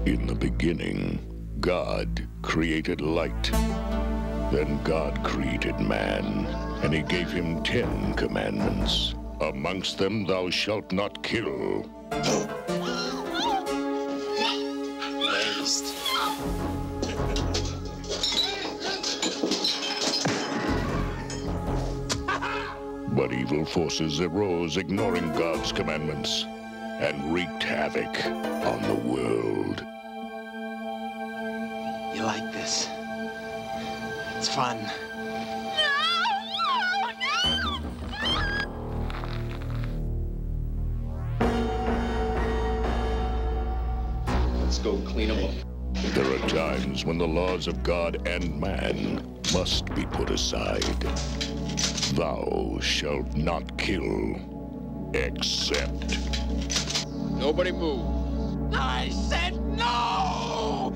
In the beginning, God created light. Then God created man, and he gave him 10 commandments. Amongst them, thou shalt not kill. But evil forces arose, ignoring God's commandments, and wreaked havoc on the world. You like this? It's fun. Let's go clean them up. There are times when the laws of God and man must be put aside. Thou shalt not kill, except... Nobody move. I said no!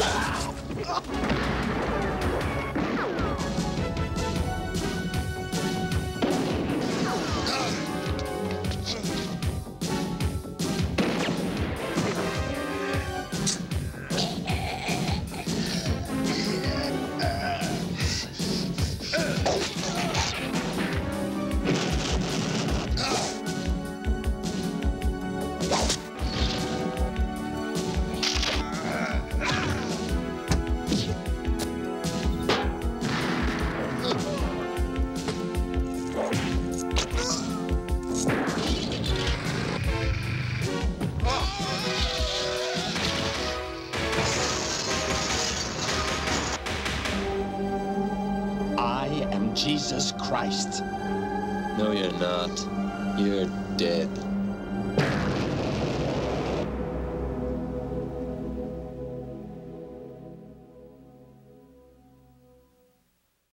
I am Jesus Christ. No, you're not. You're dead.